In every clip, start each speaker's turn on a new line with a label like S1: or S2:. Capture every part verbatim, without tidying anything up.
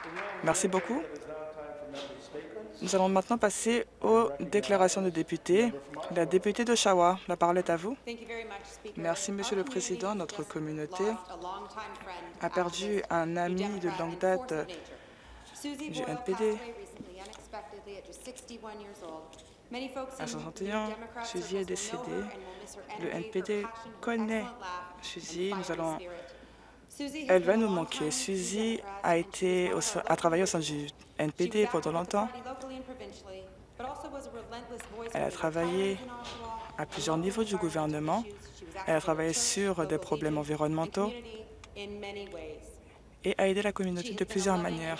S1: Merci beaucoup. Nous allons maintenant passer aux déclarations de députés. La députée d'Oshawa, la parole est à vous. Merci, Monsieur le Président. Notre communauté a perdu un ami de longue date du N P D. À soixante et un, Suzy est décédée. Le N P D connaît Suzy. Nous allons... Elle va nous manquer. Suzy a, été au... a travaillé au sein du N P D pendant longtemps. Elle a travaillé à plusieurs niveaux du gouvernement. Elle a travaillé sur des problèmes environnementaux et a aidé la communauté de plusieurs manières.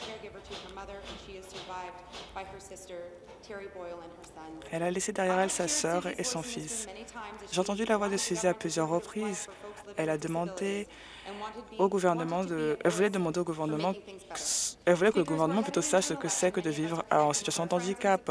S1: Elle a laissé derrière elle sa sœur et son fils. J'ai entendu la voix de Suzy à plusieurs reprises. Elle a demandé au gouvernement de... Elle voulait demander au gouvernement... Elle voulait que le gouvernement plutôt sache ce que c'est que de vivre en situation de handicap.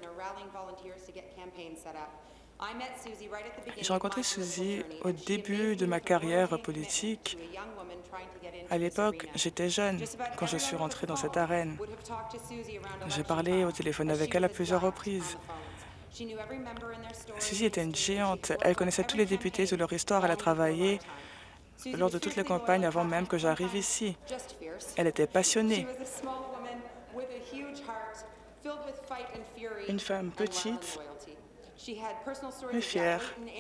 S1: J'ai rencontré Suzy au début de ma carrière politique. À l'époque, j'étais jeune quand je suis rentrée dans cette arène. J'ai parlé au téléphone avec elle à plusieurs reprises. Suzy était une géante. Elle connaissait tous les députés de leur histoire. Elle a travaillé lors de toutes les campagnes avant même que j'arrive ici. Elle était passionnée. Une femme petite, mais fière.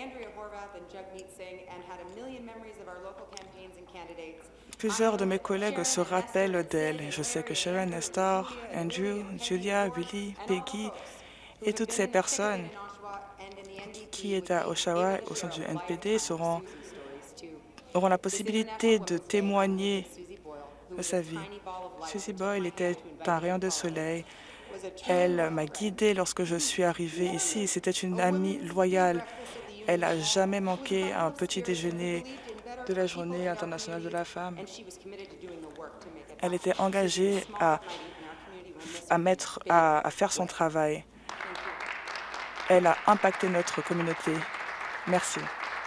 S1: Plusieurs de mes collègues se rappellent d'elle. Je sais que Sharon, Nestor, Andrew, Julia, Willie, Peggy et toutes ces personnes qui étaient à Oshawa au sein du N P D seront, auront la possibilité de témoigner de sa vie. Suzy Boyle était un rayon de soleil. Elle m'a guidée lorsque je suis arrivée ici. C'était une amie loyale. Elle n'a jamais manqué un petit déjeuner de la Journée internationale de la femme. Elle était engagée à, à, mettre, à, à faire son travail. Elle a impacté notre communauté. Merci.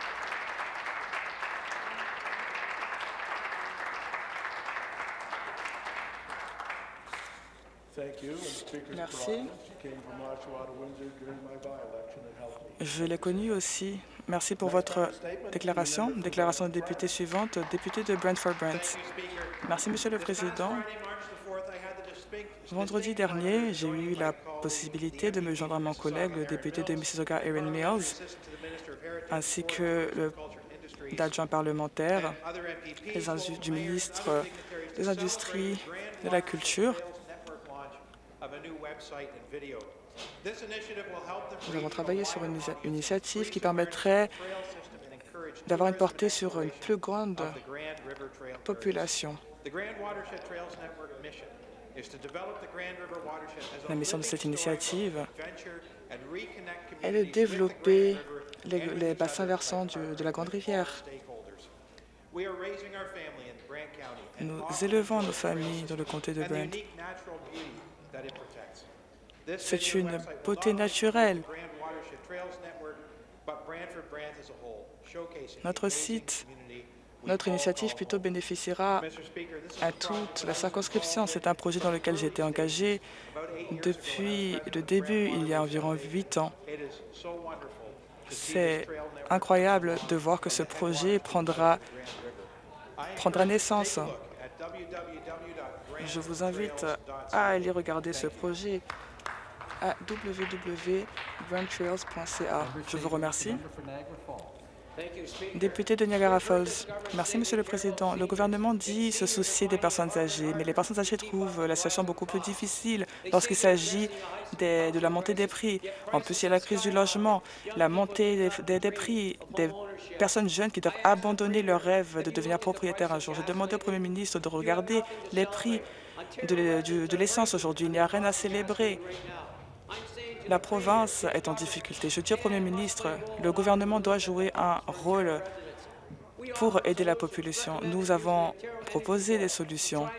S1: Merci. Je l'ai connu aussi. Merci pour votre déclaration. Déclaration de député suivante, député de Brantford-Brent. Merci, Monsieur le Président. Vendredi dernier, j'ai eu la possibilité de me joindre à mon collègue, le député de Mississauga, Erin Mills, ainsi que l'adjoint parlementaire les du ministre des Industries, de la Culture. Nous avons travaillé sur une initiative qui permettrait d'avoir une portée sur une plus grande population. La mission de cette initiative est de développer les, les bassins versants du, de la Grande Rivière. Nous élevons nos familles dans le comté de Brent. C'est une beauté naturelle. Notre site, notre initiative plutôt bénéficiera à toute la circonscription. C'est un projet dans lequel j'ai été engagé depuis le début, il y a environ huit ans. C'est incroyable de voir que ce projet prendra, prendra naissance. Je vous invite à aller regarder ce projet à w w w point brant trails point c a. Je vous remercie. Député de Niagara Falls. Merci, Monsieur le Président. Le gouvernement dit se soucier des personnes âgées, mais les personnes âgées trouvent la situation beaucoup plus difficile lorsqu'il s'agit de la montée des prix. En plus, il y a la crise du logement, la montée des, des, des prix, des personnes jeunes qui doivent abandonner leur rêve de devenir propriétaires un jour. J'ai demandé au Premier ministre de regarder les prix de, de, de l'essence aujourd'hui. Il n'y a rien à célébrer. La province est en difficulté. Je dis au Premier ministre, le gouvernement doit jouer un rôle pour aider la population. Nous avons proposé des solutions.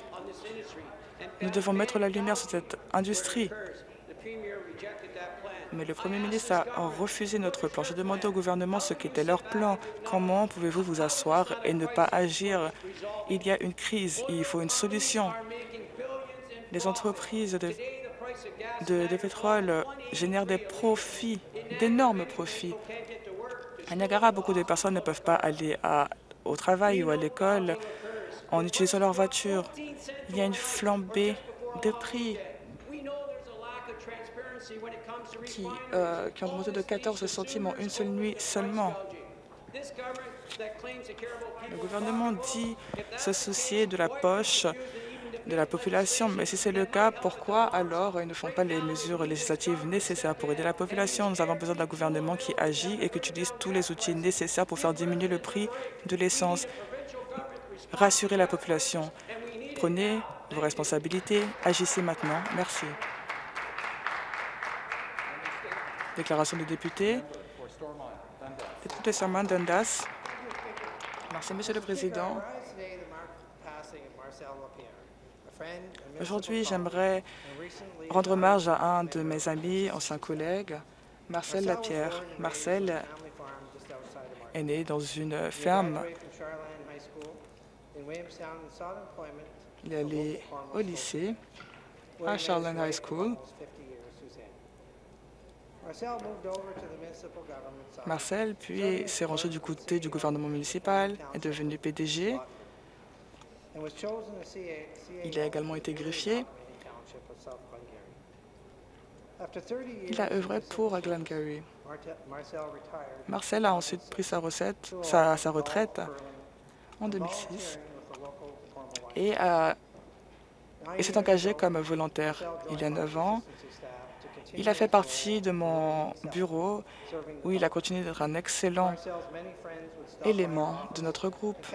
S1: Nous devons mettre la lumière sur cette industrie. Mais le Premier ministre a refusé notre plan. J'ai demandé au gouvernement ce qu'était leur plan. Comment pouvez-vous vous asseoir et ne pas agir? Il y a une crise et il faut une solution. Les entreprises de, de, de pétrole génèrent des profits, d'énormes profits. À Niagara, beaucoup de personnes ne peuvent pas aller à, au travail ou à l'école en utilisant leur voiture. Il y a une flambée des prix qui, euh, qui ont augmenté de quatorze centimes en une seule nuit seulement. Le gouvernement dit se soucier de la poche de la population, mais si c'est le cas, pourquoi alors ils ne font pas les mesures législatives nécessaires pour aider la population? Nous avons besoin d'un gouvernement qui agit et qui utilise tous les outils nécessaires pour faire diminuer le prix de l'essence. Rassurez la population. Prenez vos responsabilités. Agissez maintenant. Merci. Déclaration des députés. Député Sarman Dundas. Merci, Monsieur le Président. Aujourd'hui, j'aimerais rendre hommage à un de mes amis, anciens collègues, Marcel Lapierre. Marcel est né dans une ferme. Il est allé au lycée à Charlotte High School. Marcel, puis, s'est rangé du côté du gouvernement municipal, est devenu P D G. Il a également été greffier. Il a œuvré pour Glengarry. Marcel a ensuite pris sa, recette, sa, sa retraite en deux mille six et, a, et s'est engagé comme volontaire. Il y a neuf ans, il a fait partie de mon bureau où il a continué d'être un excellent élément de notre groupe.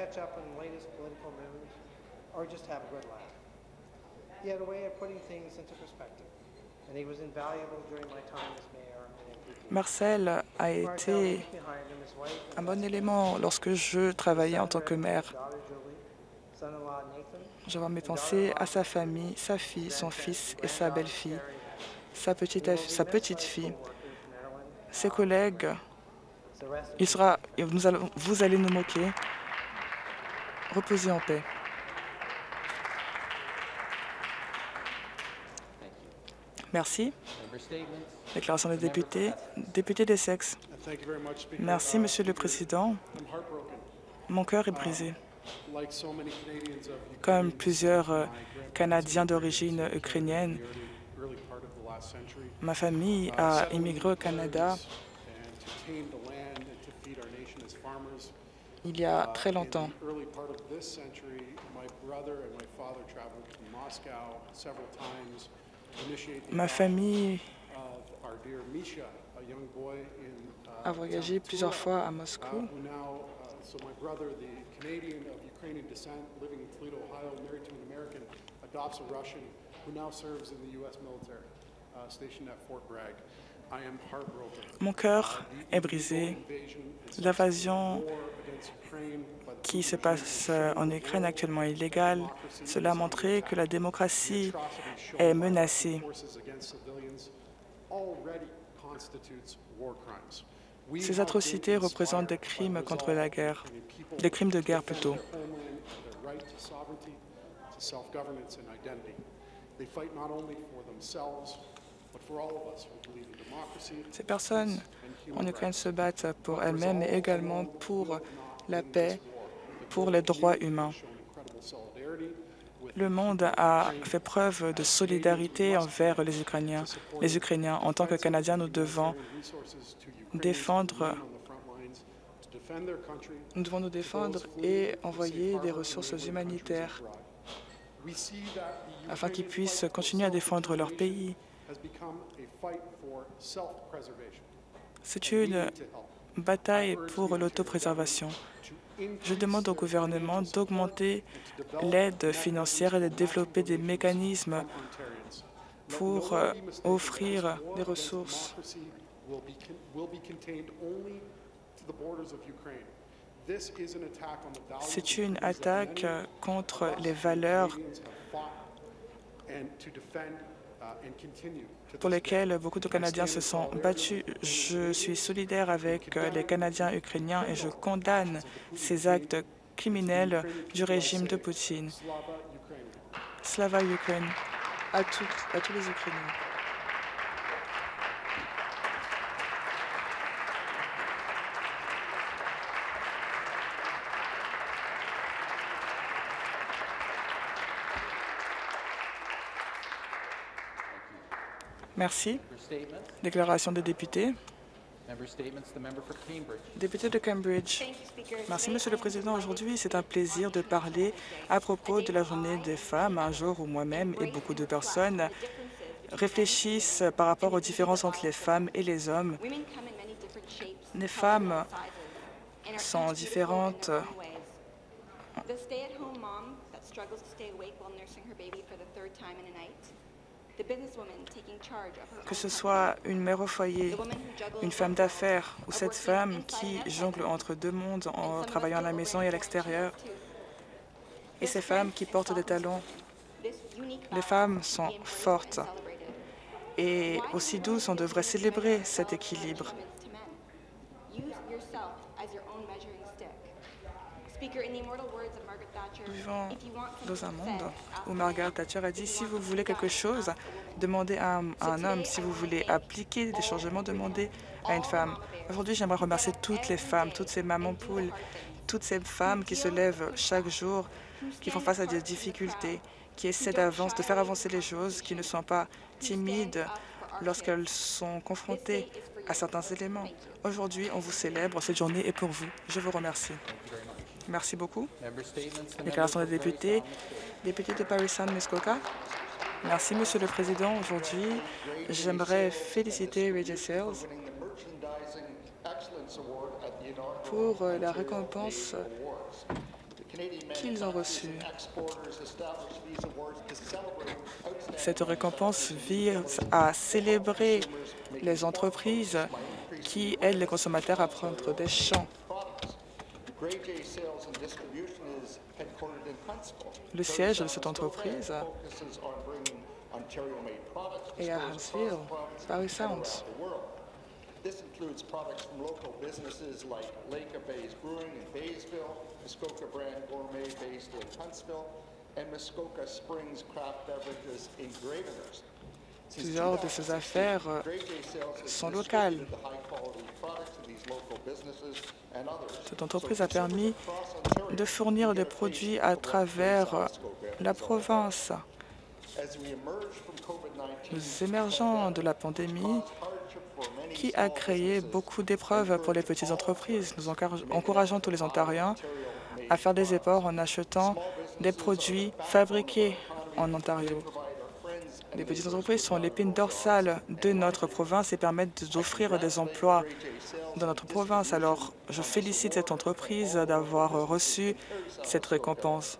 S1: Marcel a été un bon élément lorsque je travaillais en tant que maire. J'envoie mes pensées à sa famille, sa fille, son fils et sa belle-fille, sa petite, sa petite fille, ses collègues. Il sera, nous allons, vous allez nous moquer. Reposez en paix. Merci. Déclaration des députés. Député d'Essex. Merci, Monsieur le Président. Mon cœur est brisé. Comme plusieurs euh, Canadiens d'origine ukrainienne, ma famille a immigré au Canada il y a très longtemps. Ma famille a voyagé plusieurs fois à Moscou. Mon cœur est brisé. L'invasion qui se passe en Ukraine actuellement est illégale. Cela a montré que la démocratie est menacée. Ces atrocités représentent des crimes contre la guerre, des crimes de guerre plutôt. Ces personnes en Ukraine se battent pour elles-mêmes, mais également pour la paix, pour les droits humains. Le monde a fait preuve de solidarité envers les Ukrainiens. Les Ukrainiens, en tant que Canadiens, nous devons défendre, nous devons nous défendre et envoyer des ressources humanitaires afin qu'ils puissent continuer à défendre leur pays. C'est une bataille pour l'autopréservation. Je demande au gouvernement d'augmenter l'aide financière et de développer des mécanismes pour euh, offrir des ressources. C'est une attaque contre les valeurs pour lesquels beaucoup de Canadiens se sont battus. Je suis solidaire avec les Canadiens ukrainiens et je condamne ces actes criminels du régime de Poutine. Slava Ukraine à, tout, à tous les Ukrainiens. Merci. Déclaration des députés. Député de Cambridge. Merci, Monsieur le Président. Aujourd'hui, c'est un plaisir de parler à propos de la journée des femmes, un jour où moi-même et beaucoup de personnes réfléchissent par rapport aux différences entre les femmes et les hommes. Les femmes sont différentes. Que ce soit une mère au foyer, une femme d'affaires ou cette femme qui jongle entre deux mondes en travaillant à la maison et à l'extérieur, et ces femmes qui portent des talons. Les femmes sont fortes et aussi douces. On devrait célébrer cet équilibre. Nous vivons dans un monde où Margaret Thatcher a dit « Si vous voulez quelque chose, demandez à un, à un homme. Si vous voulez appliquer des changements, demandez à une femme. » Aujourd'hui, j'aimerais remercier toutes les femmes, toutes ces mamans poules, toutes ces femmes qui se lèvent chaque jour, qui font face à des difficultés, qui essaient d'avance, de faire avancer les choses, qui ne sont pas timides lorsqu'elles sont confrontées à certains éléments. Aujourd'hui, on vous célèbre. Cette journée est pour vous. Je vous remercie. Merci beaucoup. Déclaration des députés. Député de Parry Sound, Muskoka. Merci, Monsieur le Président. Aujourd'hui, j'aimerais féliciter Radio Sales pour la récompense qu'ils ont reçue. Cette récompense vise à célébrer les entreprises qui aident les consommateurs à prendre des champs. Le siège de cette entreprise est à Huntsville, Parry Sound. This includes products from local businesses like Lake Bay's Brewing in Baysville, Muskoka Brand Gourmet based in Huntsville, and Muskoka Springs Craft Beverages in Gravenhurst. Plusieurs de ces affaires sont locales. Cette entreprise a permis de fournir des produits à travers la province. Nous émergeons de la pandémie qui a créé beaucoup d'épreuves pour les petites entreprises. Nous encourageons tous les Ontariens à faire des efforts en achetant des produits fabriqués en Ontario. Les petites entreprises sont l'épine dorsale de notre province et permettent d'offrir des emplois dans notre province. Alors, je félicite cette entreprise d'avoir reçu cette récompense.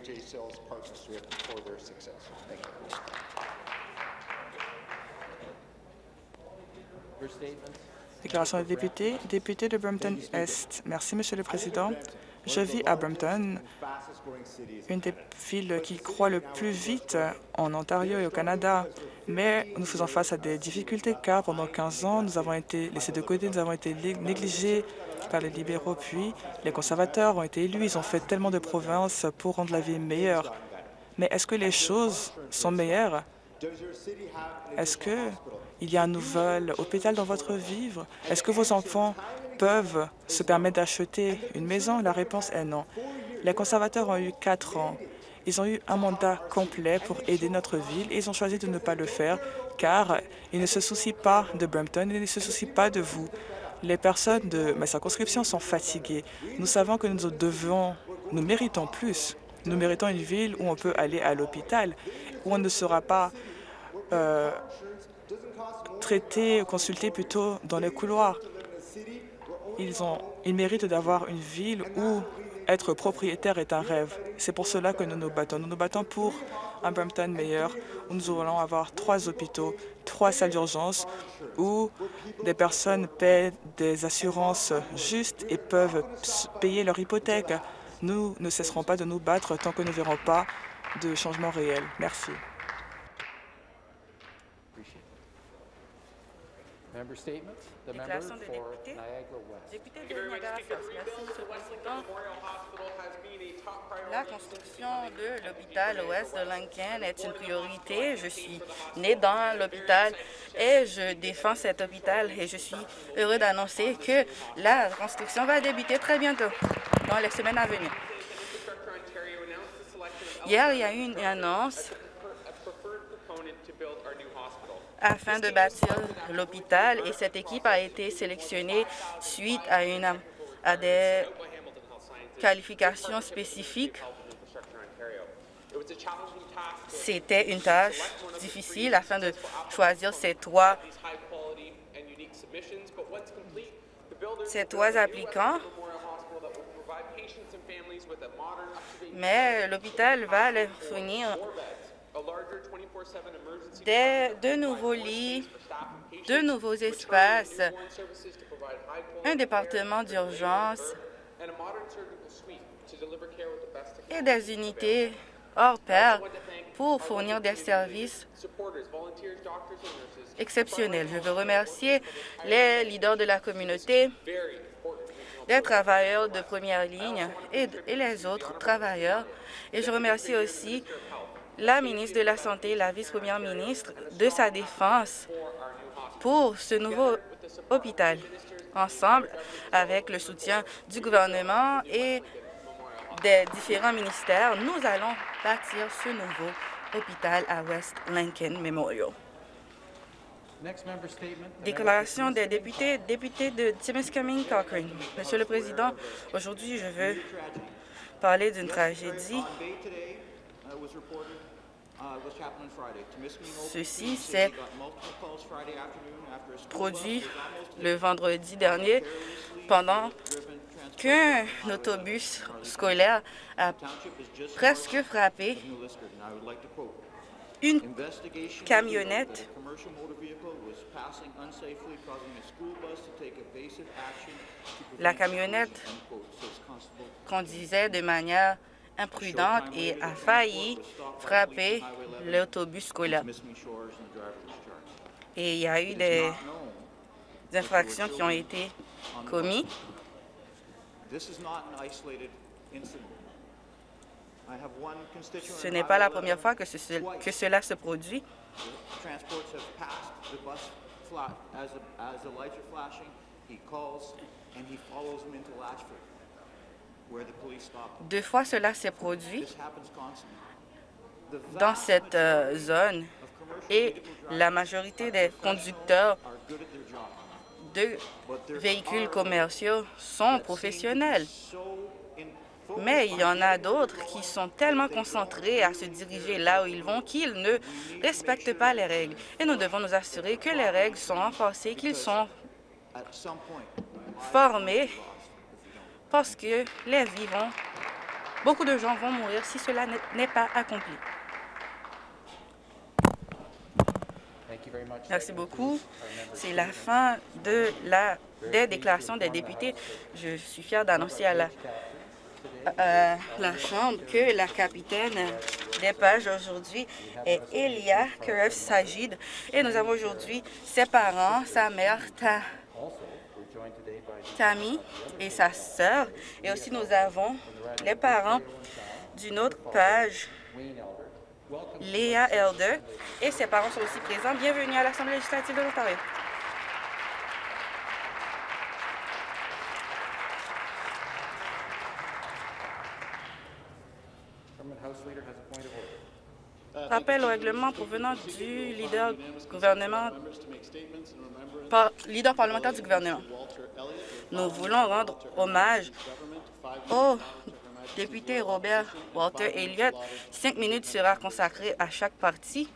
S1: Déclaration des députés. Député de Brampton-Est. Merci, Monsieur le Président. Je vis à Brampton, une des villes qui croît le plus vite en Ontario et au Canada. Mais nous faisons face à des difficultés car pendant quinze ans, nous avons été laissés de côté, nous avons été négligés par les libéraux, puis les conservateurs ont été élus. Ils ont fait tellement de provinces pour rendre la vie meilleure. Mais est-ce que les choses sont meilleures? Est-ce qu'il y a un nouvel hôpital dans votre ville? Est-ce que vos enfants peuvent se permettre d'acheter une maison? La réponse est non. Les conservateurs ont eu quatre ans. Ils ont eu un mandat complet pour aider notre ville et ils ont choisi de ne pas le faire car ils ne se soucient pas de Brampton et ils ne se soucient pas de vous. Les personnes de ma circonscription sont fatiguées. Nous savons que nous devons, nous méritons plus. Nous méritons une ville où on peut aller à l'hôpital, où on ne sera pas euh, traité, consulté plutôt dans les couloirs. Ils, ont, ils méritent d'avoir une ville où être propriétaire est un rêve. C'est pour cela que nous nous battons. Nous nous battons pour un Brampton meilleur, où nous allons avoir trois hôpitaux, trois salles d'urgence, où des personnes paient des assurances justes et peuvent payer leur hypothèque. Nous ne cesserons pas de nous battre tant que nous ne verrons pas de changement réel. Merci.
S2: Member statements. The member
S1: Déclaration de
S2: for
S1: député.
S2: Niagara West.
S1: Député de Niagara Falls. Merci, Monsieur le Président. La construction de l'hôpital ouest de Lincoln est une priorité. Je suis née dans l'hôpital et je défends cet hôpital et je suis heureux d'annoncer que la construction va débuter très bientôt, dans les semaines à venir. Hier, il y a eu une annonce afin de bâtir l'hôpital et cette équipe a été sélectionnée suite à, une, à des qualifications spécifiques. C'était une tâche difficile afin de choisir ces trois, ces trois applicants, mais l'hôpital va leur fournir des, de nouveaux lits, de nouveaux espaces, un département d'urgence et des unités hors pair pour fournir des services exceptionnels. Je veux remercier les leaders de la communauté, les travailleurs de première ligne et, et les autres travailleurs. Et je remercie aussi la ministre de la Santé, la vice-première ministre, de sa défense pour ce nouveau hôpital. Ensemble, avec le soutien du gouvernement et des différents ministères, nous allons bâtir ce nouveau hôpital à West Lincoln Memorial. Déclaration des députés, député de Timiskaming Cochrane. Monsieur le Président, aujourd'hui, je veux parler d'une tragédie. Ceci s'est produit le vendredi dernier pendant qu'un autobus scolaire a presque frappé une camionnette. La camionnette conduisait de manière imprudente et a failli frapper l'autobus scolaire. Et il y a eu des infractions qui ont été commises. Ce n'est pas la première fois que, ce, que cela se produit. Deux fois cela s'est produit dans cette euh, zone et la majorité des conducteurs de véhicules commerciaux sont professionnels. Mais il y en a d'autres qui sont tellement concentrés à se diriger là où ils vont qu'ils ne respectent pas les règles. Et nous devons nous assurer que les règles sont renforcées, qu'ils sont formés, parce que les vies vont, beaucoup de gens vont mourir si cela n'est pas accompli. Merci beaucoup. C'est la fin de la, des déclarations des députés. Je suis fière d'annoncer à la, à la Chambre que la capitaine des pages aujourd'hui est Elia Kerev-Sajid. Et nous avons aujourd'hui ses parents, sa mère, Ta, Tammy et sa sœur. Et aussi nous avons les parents d'une autre page, Léa Elder, et ses parents sont aussi présents. Bienvenue à l'Assemblée législative de l'Ontario. Rappel au règlement provenant du leader, gouvernement, par, leader parlementaire du gouvernement. Nous voulons rendre hommage au député Robert Walter Elliott. Cinq minutes sera consacrée à chaque parti.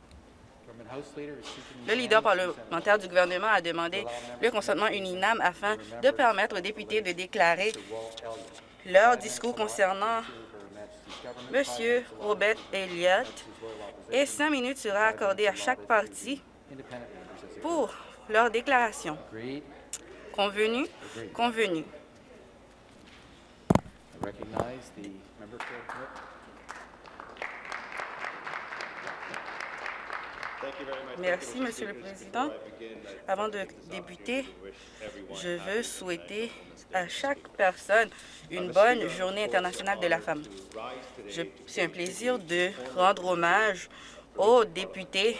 S1: Le leader parlementaire du gouvernement a demandé le consentement unanime afin de permettre aux députés de déclarer leur discours concernant M. Robert Elliott et cinq minutes sera accordée à chaque parti pour leur déclaration. Convenu? Convenu.
S2: Merci, Monsieur le Président. Avant de débuter, je veux souhaiter à chaque personne une bonne journée internationale de la femme. C'est un plaisir de rendre hommage au député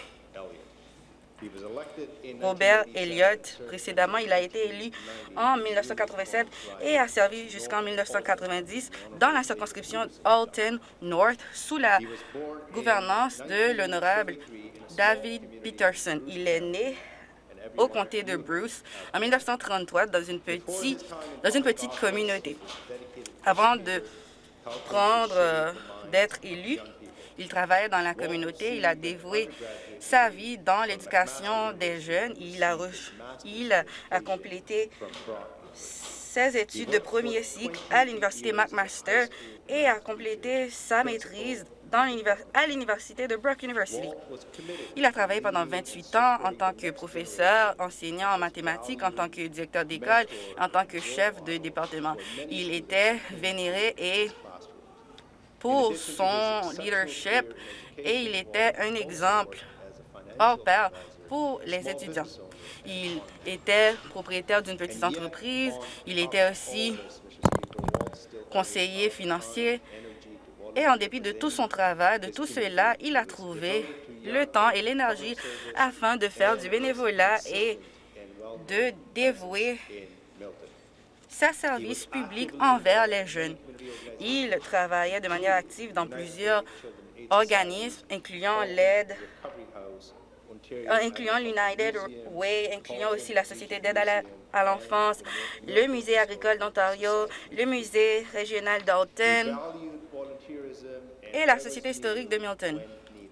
S2: Robert Elliott. Précédemment, il a été élu en mille neuf cent quatre-vingt-sept et a servi jusqu'en mille neuf cent quatre-vingt-dix dans la circonscription Alton North sous la gouvernance de l'honorable David Peterson. Il est né au comté de Bruce en mille neuf cent trente-trois dans une petite, dans une petite communauté. Avant de prendre, euh, d'être élu, il travaillait dans la communauté, il a dévoué sa vie dans l'éducation des jeunes. Il a, il a complété ses études de premier cycle à l'Université McMaster et a complété sa maîtrise dans à l'Université de Brock University. Il a travaillé pendant vingt-huit ans en tant que professeur, enseignant en mathématiques, en tant que directeur d'école, en tant que chef de département. Il était vénéré et pour son leadership et il était un exemple hors pair pour les étudiants. Il était propriétaire d'une petite entreprise, il était aussi conseiller financier et en dépit de tout son travail, de tout cela, il a trouvé le temps et l'énergie afin de faire du bénévolat et de dévouer sa service public envers les jeunes. Il travaillait de manière active dans plusieurs organismes, incluant l'aide, incluant l'United Way, incluant aussi la Société d'aide à l'enfance, le Musée agricole d'Ontario, le Musée régional d'Alton et la Société historique de Milton.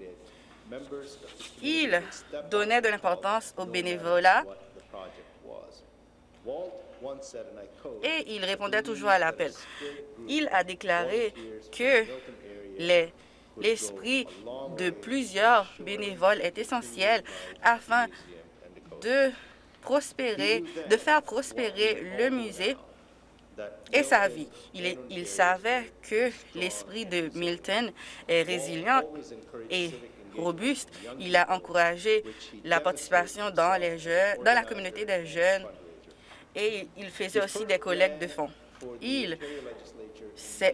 S2: Il donnait de l'importance au bénévolat et il répondait toujours à l'appel. Il a déclaré que l'esprit de plusieurs bénévoles est essentiel afin de prospérer, de faire prospérer le musée et sa vie. Il, est, il savait que l'esprit de Milton est résilient et robuste. Il a encouragé la participation dans, les jeunes, dans la communauté des jeunes et il faisait aussi des collectes de fonds. Il s'est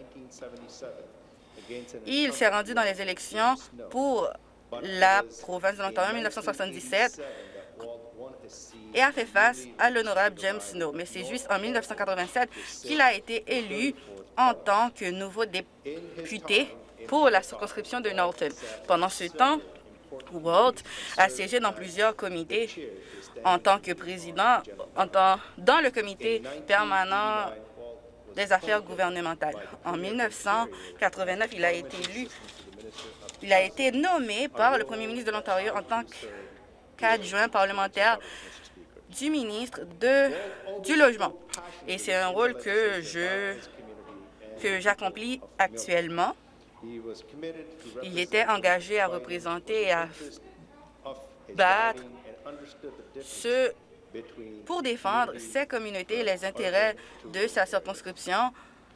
S2: il s'est rendu dans les élections pour la province de l'Ontario en mille neuf cent soixante-dix-sept et a fait face à l'honorable James Snow. Mais c'est juste en mille neuf cent quatre-vingt-sept qu'il a été élu en tant que nouveau député pour la circonscription de Norton. Pendant ce temps, Walt a siégé dans plusieurs comités en tant que président, en tant, dans le comité permanent des affaires gouvernementales. En mille neuf cent quatre-vingt-neuf, il a été élu, il a été nommé par le premier ministre de l'Ontario en tant qu'adjoint parlementaire du ministre de, du Logement. Et c'est un rôle que je que j'accomplis actuellement. Il était engagé à représenter et à battre ce, pour défendre ses communautés et les intérêts de sa circonscription.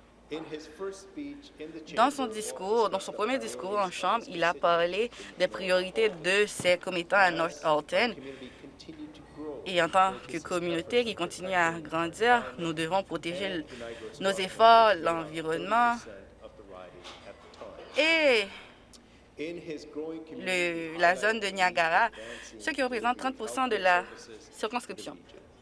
S2: Dans son discours, dans son premier discours en Chambre, il a parlé des priorités de ses commettants à North Alton. Et en tant que communauté qui continue à grandir, nous devons protéger nos efforts, l'environnement et le, la zone de Niagara, ce qui représente trente pour cent de la circonscription.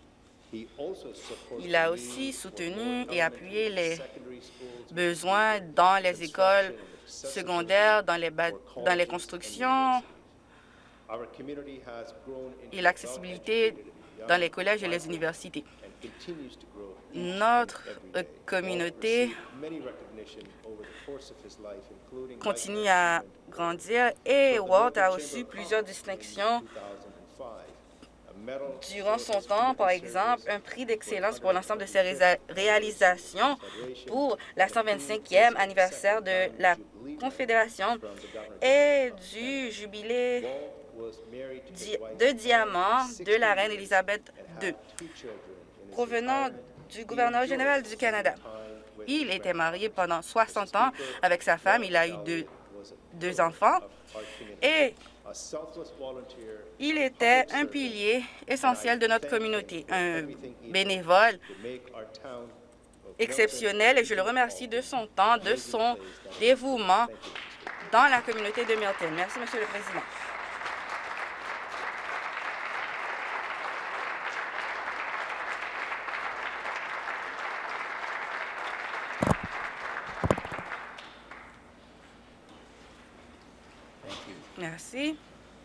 S2: Il a aussi soutenu et appuyé les besoins dans les écoles secondaires, dans les, dans les constructions et l'accessibilité dans les collèges et les universités. Notre communauté continue à grandir et Walt a reçu plusieurs distinctions durant son temps, par exemple, un prix d'excellence pour l'ensemble de ses ré réalisations pour la cent vingt-cinquième anniversaire de la Confédération et du jubilé di de diamant de la reine Élisabeth deux, provenant du gouverneur général du Canada. Il était marié pendant soixante ans avec sa femme. Il a eu deux, deux enfants. Et Il était un pilier essentiel de notre communauté, un bénévole exceptionnel, et je le remercie de son temps, de son dévouement dans la communauté de Milton. Merci, Monsieur le Président. Merci.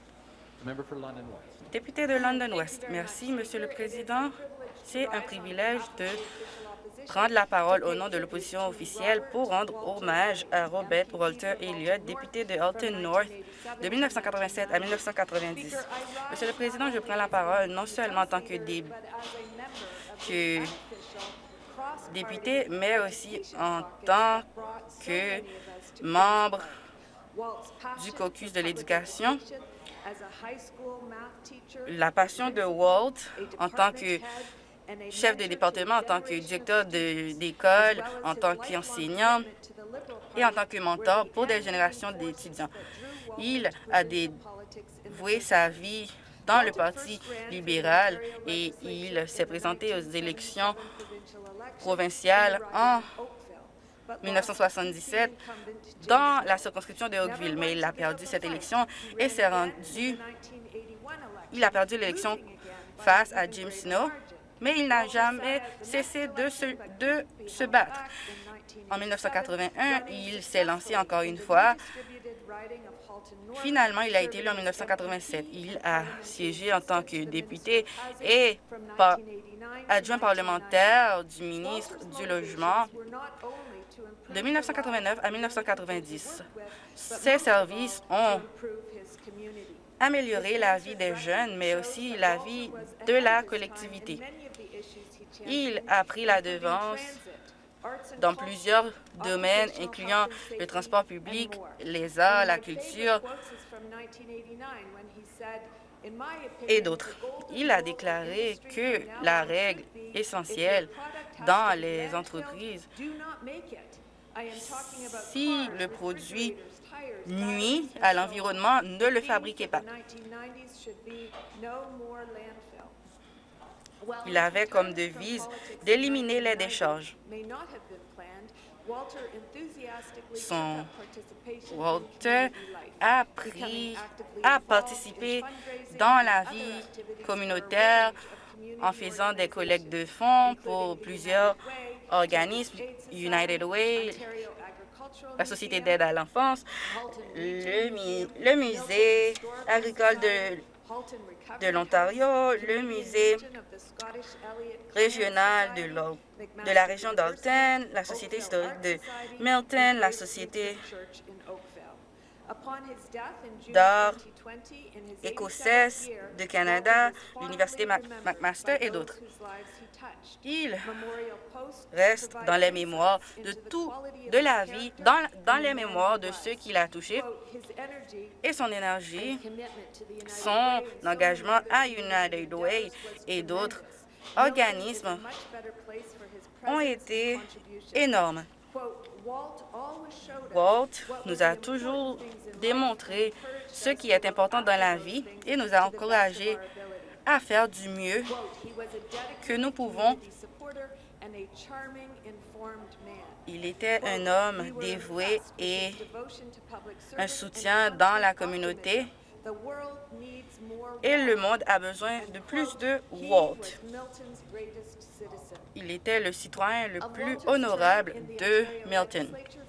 S2: Député de London West. Merci, Monsieur le Président. C'est un privilège de prendre la parole au nom de l'opposition officielle pour rendre hommage à Robert Walter Elliott, député de Alton North de mille neuf cent quatre-vingt-sept à mille neuf cent quatre-vingt-dix. Monsieur le Président, je prends la parole non seulement en tant que, dé... que député, mais aussi en tant que membre du caucus de l'éducation. La passion de Walt en tant que chef de département, en tant que directeur d'école, en tant qu'enseignant et en tant que mentor pour des générations d'étudiants. Il a dévoué sa vie dans le Parti libéral et il s'est présenté aux élections provinciales en mille neuf cent soixante-dix-sept dans la circonscription de Oakville, mais il a perdu cette élection et s'est rendu... Il a perdu l'élection face à Jim Snow, mais il n'a jamais cessé de se, de se battre. En mille neuf cent quatre-vingt-un, il s'est lancé encore une fois. Finalement, il a été élu en mille neuf cent quatre-vingt-sept. Il a siégé en tant que député et par, adjoint parlementaire du ministre du Logement de mille neuf cent quatre-vingt-neuf à mille neuf cent quatre-vingt-dix. Ses services ont amélioré la vie des jeunes, mais aussi la vie de la collectivité. Il a pris la devance dans plusieurs domaines, incluant le transport public, les arts, la culture et d'autres. Il a déclaré que la règle essentielle dans les entreprises, si le produit nuit à l'environnement, ne le fabriquez pas. Il avait comme devise d'éliminer les décharges. Son Walter a pris, a participé dans la vie communautaire en faisant des collectes de fonds pour plusieurs organismes, United Way, la Société d'aide à l'enfance, le, le musée agricole de, de l'Ontario, le musée régional de, de la région d'Alton, la Société historique de Milton, la Société d'art écossaise de Canada, l'Université McMaster et d'autres. Il reste dans les mémoires de tout, de la vie, dans, dans les mémoires de ceux qu'il a touchés, et son énergie, son engagement à United Way et d'autres organismes ont été énormes. Walt nous a toujours démontré ce qui est important dans la vie et nous a encouragés à faire du mieux que nous pouvons. Il était un homme dévoué et un soutien dans la communauté. Et le monde a besoin de plus de Walt. Il était le citoyen le plus honorable de Milton.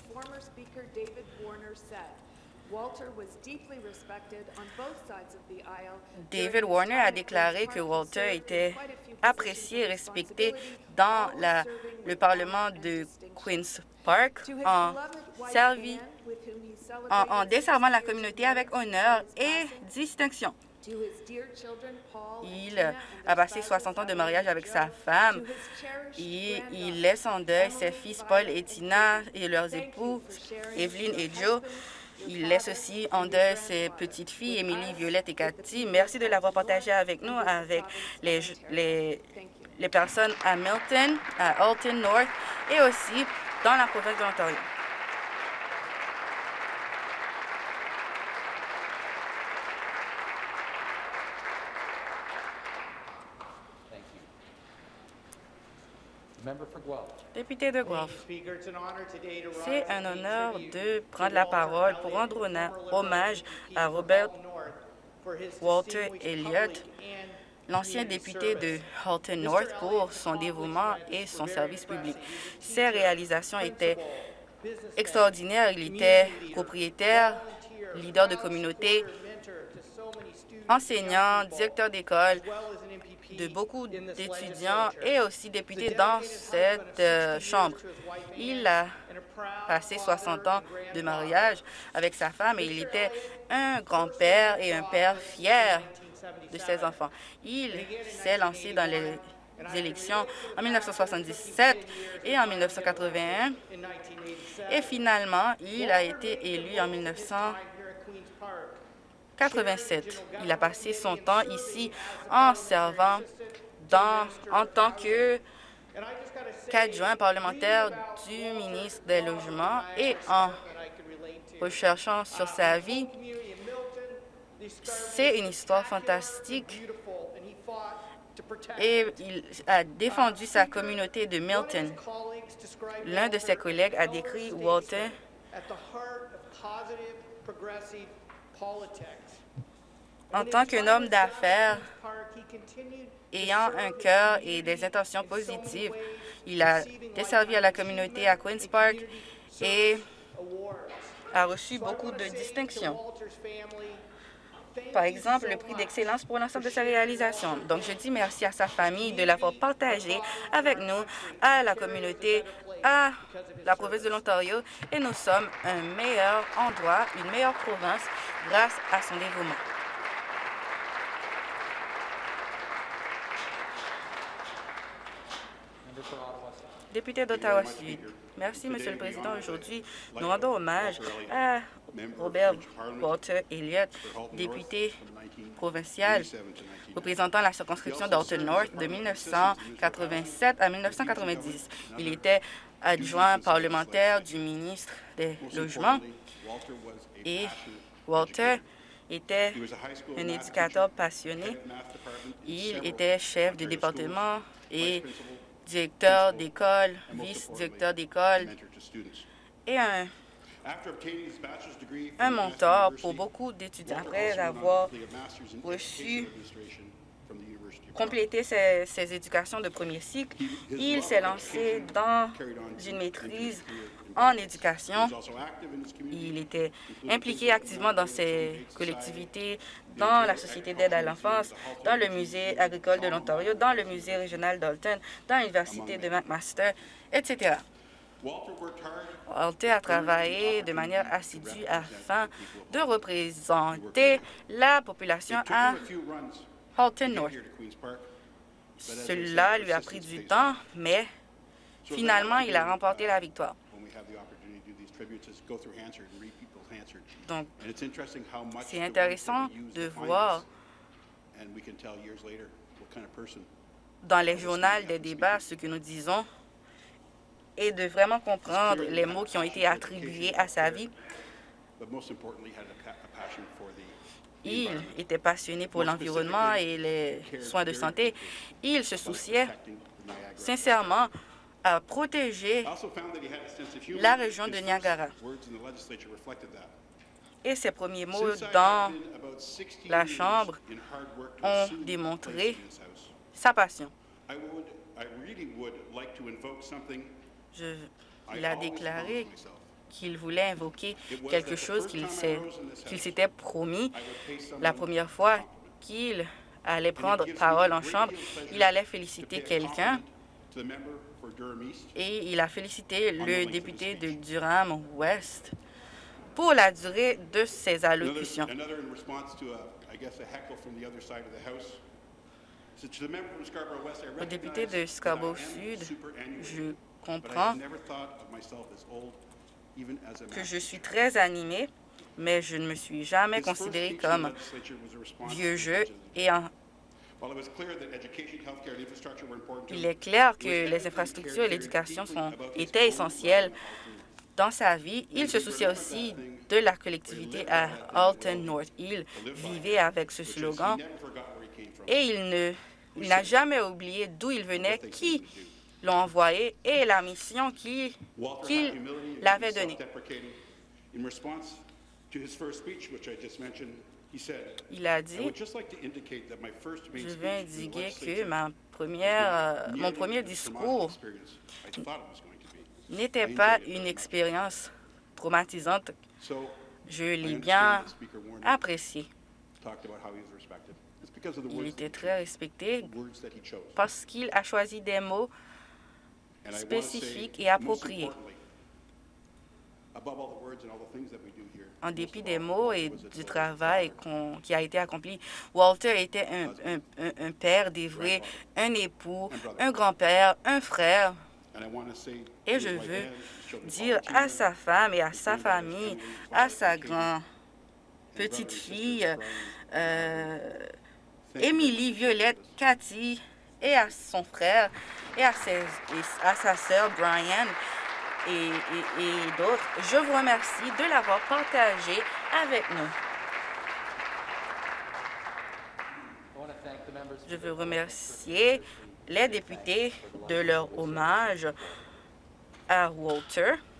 S2: David Warner a déclaré que Walter était apprécié et respecté dans la, le Parlement de Queen's Park en, servi, en, en desservant la communauté avec honneur et distinction. Il a passé soixante ans de mariage avec sa femme et il laisse en deuil ses fils Paul et Tina et leurs époux, Evelyn et Joe. Il laisse aussi en deuil ses petites filles, Émilie, Violette et Cathy. Merci de l'avoir partagé avec nous, avec les, les, les personnes à Milton, à Alton North et aussi dans la province de l'Ontario. Député de Guelph, c'est un honneur de prendre la parole pour rendre honna- hommage à Robert Walter Elliott, l'ancien député de Halton North, pour son dévouement et son service public. Ses réalisations étaient extraordinaires. Il était propriétaire, leader de communauté, enseignant, directeur d'école de beaucoup d'étudiants et aussi député dans cette euh, chambre. Il a passé soixante ans de mariage avec sa femme et il était un grand-père et un père fier de ses enfants. Il s'est lancé dans les élections en mille neuf cent soixante-dix-sept et en mille neuf cent quatre-vingt-un et finalement, il a été élu en mille neuf cent quatre-vingt-sept. Il a passé son temps ici en servant dans, en tant que qu'adjoint parlementaire du ministre des Logements et en recherchant sur sa vie. C'est une histoire fantastique et il a défendu sa communauté de Milton. L'un de ses collègues a décrit Walter en tant qu'un homme d'affaires ayant un cœur et des intentions positives. Il a desservi à la communauté à Queen's Park et a reçu beaucoup de distinctions. Par exemple, le prix d'excellence pour l'ensemble de sa réalisation. Donc, je dis merci à sa famille de l'avoir partagé avec nous, à la communauté, à la province de l'Ontario, et nous sommes un meilleur endroit, une meilleure province grâce à son dévouement. Député d'Ottawa-Sud. Merci, Monsieur le Président. Aujourd'hui, nous rendons hommage à Robert Walter Elliott, député provincial représentant la circonscription d'Halton North de mille neuf cent quatre-vingt-sept à mille neuf cent quatre-vingt-dix. Il était adjoint parlementaire du ministre des Logements et Walter était un éducateur passionné. Il était chef de département et directeur d'école, vice-directeur d'école et un, un mentor pour beaucoup d'étudiants. Après avoir reçu, complété ses, ses éducations de premier cycle, il s'est lancé dans une maîtrise en éducation. Il était impliqué activement dans ses collectivités, dans la Société d'aide à l'enfance, dans le Musée agricole de l'Ontario, dans le Musée régional d'Halton, dans l'Université de McMaster, et cetera. Walter a travaillé de manière assidue afin de représenter la population à Halton North. Cela lui a pris du temps, mais finalement, il a remporté la victoire. Donc, c'est intéressant de voir dans les journaux des débats ce que nous disons et de vraiment comprendre les mots qui ont été attribués à sa vie. Il était passionné pour l'environnement et les soins de santé. Il se souciait sincèrement à protéger la région de Niagara. Et ses premiers mots dans la Chambre ont démontré sa passion. Je, il a déclaré qu'il voulait invoquer quelque chose qu'il s'était promis la première fois qu'il allait prendre parole en Chambre. Il allait féliciter quelqu'un et il a félicité le député de Durham-Ouest pour la durée de ses allocutions. Au député de Scarborough-Sud, je comprends que je suis très animé, mais je ne me suis jamais considéré comme vieux jeu et en il est clair que les infrastructures et l'éducation sont étaient essentielles dans sa vie. Il se souciait aussi de la collectivité à Halton North. Il vivait avec ce slogan et il ne il n'a jamais oublié d'où il venait, qui l'ont envoyé et la mission qu'il qu'il l'avait donnée. Il a dit, je veux indiquer que ma première, euh, mon premier discours n'était pas une expérience traumatisante. Je l'ai bien apprécié. Il était très respecté parce qu'il a choisi des mots spécifiques et appropriés. En dépit des mots et du travail qu'on- qui a été accompli, Walter était un, un, un- un père dévoué, un époux, un grand-père, un frère. Et je veux dire à sa femme et à sa famille, à sa grand-petite-fille, euh, Émilie, Violette, Cathy, et à son frère, et à, ses, et à sa sœur Brian, et, et, et d'autres. Je vous remercie de l'avoir partagé avec nous. Je veux remercier les députés de leur hommage à Walter.